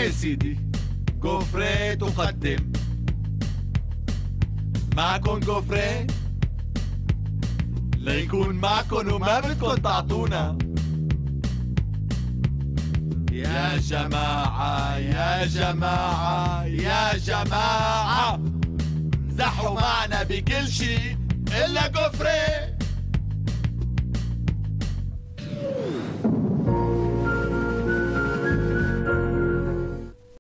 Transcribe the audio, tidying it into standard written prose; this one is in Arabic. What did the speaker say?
يا سيدي جوفري تقدم. معكن جوفري ليكون معكن وما بدكن تعطونا. يا جماعة يا جماعة يا جماعة، امزحوا معنا بكل شي إلا جوفري.